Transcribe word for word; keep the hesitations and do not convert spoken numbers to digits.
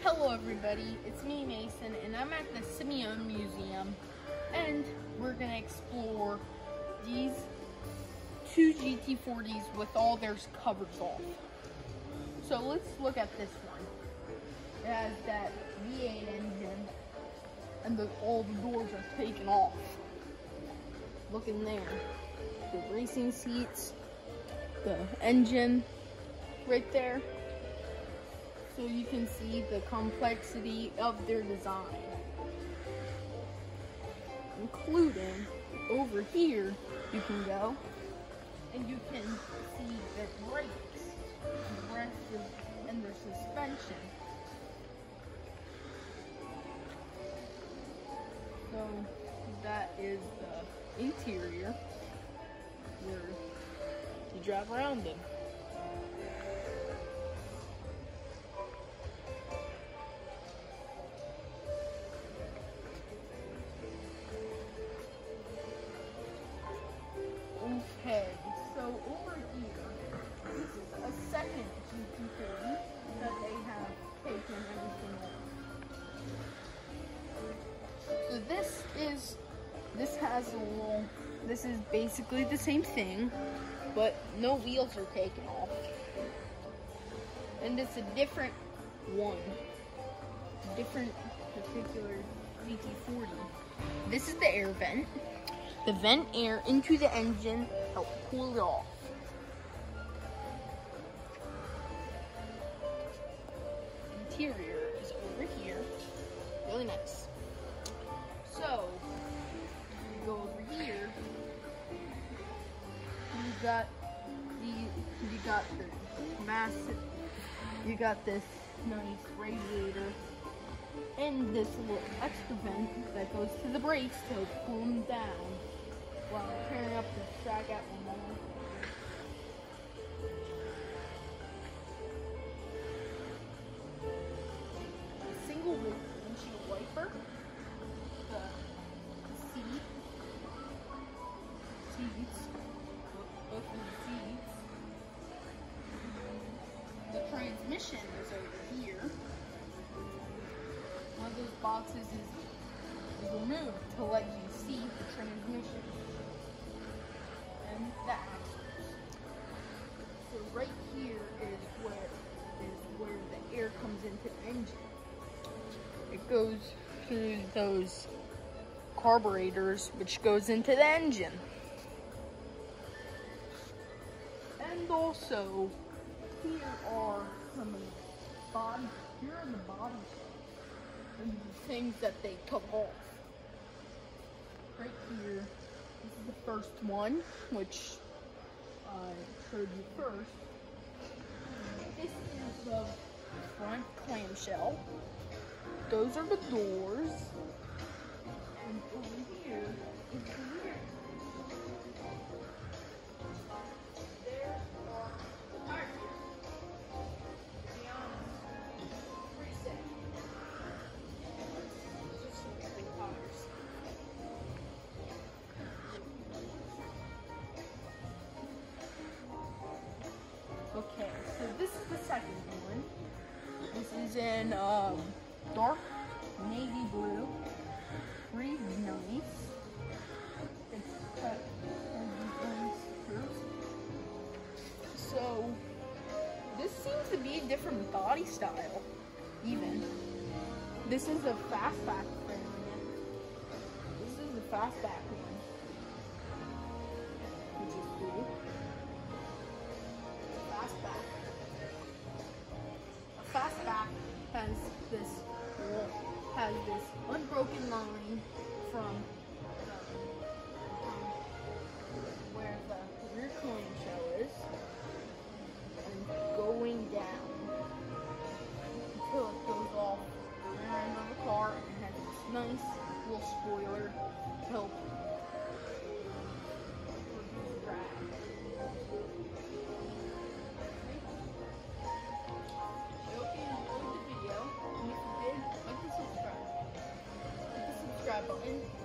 Hello everybody, it's me Mason and I'm at the Simeone Museum and we're going to explore these two G T forties with all their covers off. So let's look at this one. It has that V eight engine and the, all the doors are taken off. Look in there. The racing seats, the engine right there. So you can see the complexity of their design. Including, over here, you can go, and you can see their brakes, and the rest of, and their suspension. So, that is the interior, where you drive around in. Okay, so over here, this is a second G T forty that they have taken everything off. So this is, this has a little, this is basically the same thing, but no wheels are taken off. And it's a different one, different particular G T forty. This is the air vent. The vent air into the engine, help cool it off. Interior is over here, really nice. So, you go over here, you got the, you got the massive, you got this nice radiator, and this little extra vent that goes to the brakes to cool them down. While I'm tearing up the track at one moment. A single windshield wiper, the, the seat, seats, both of the seats. The transmission is over here. One of those boxes is, is removed to let you see the transmission. And the axles. So right here is where is where the air comes into the engine. It goes through those carburetors, which goes into the engine. And also, here are some of the body. Here are the body shops and the things that they took off. Right here. This is the first one, which I showed you first. This is the front clamshell. Those are the doors. And over here is the rear. There are the tires. To be honest, pretty sick. Just some big tires. Okay, so this is the second one. This is in um, dark navy blue. Pretty nice. It's cut So, this seems to be a different body style, even. This is a fastback variant. This is the fastback one, which is cool. Fastback. A fastback has this has this unbroken line from, the, from where the rear clamshell is and going down until it goes off the rear end of the car and has this nice little spoiler to help reduce drag. Button